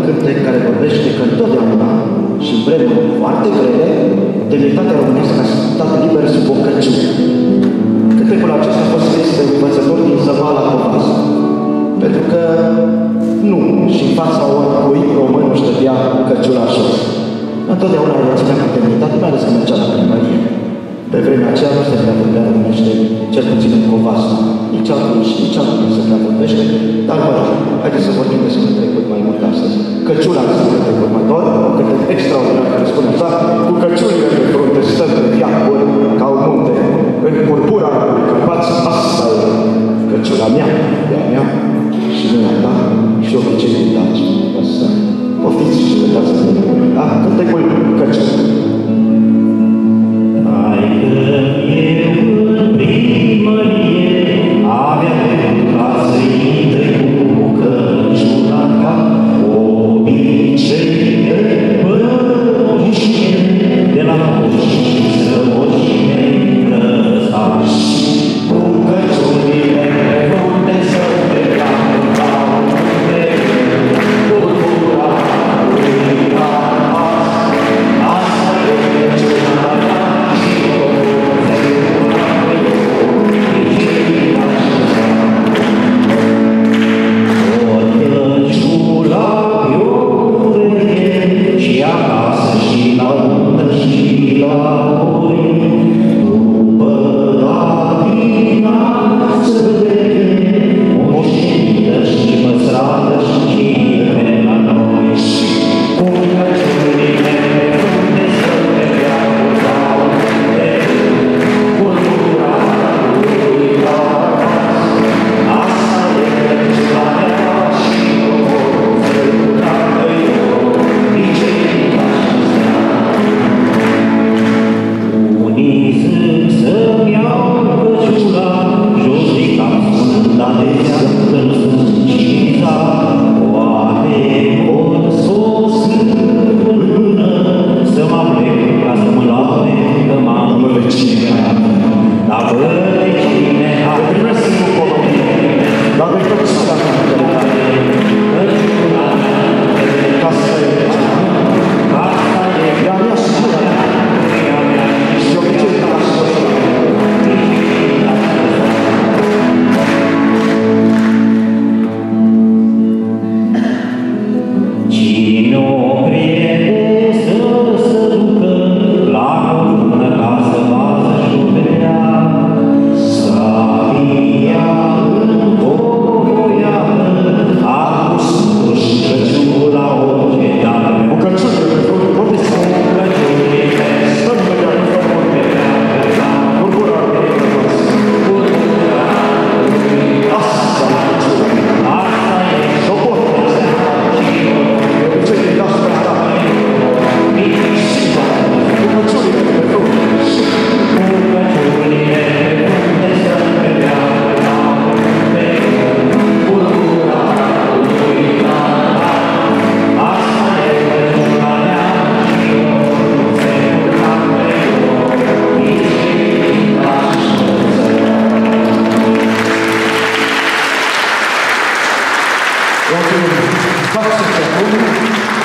cântec care vorbește că întotdeauna și în vremuri foarte grele, demnitatea românească a stat liber sub o căciune. Cântecul acesta a fost scris de învățător din Zăvala Covas, pentru că nu, și în fața oricui român își dădea căciula jos. Întotdeauna îl ținea cu demnitate, mai ales că mergea la primărie. Pe vremea aceea nu se prea vorbea românește, cel puțin în Covas. Nici acum se prea vorbește, dar mă rog, haideți să vorbim despre trecut mai mult astăzi. Căciula este cântecul următor, un cântec extraordinar care spune așa, cu căciulile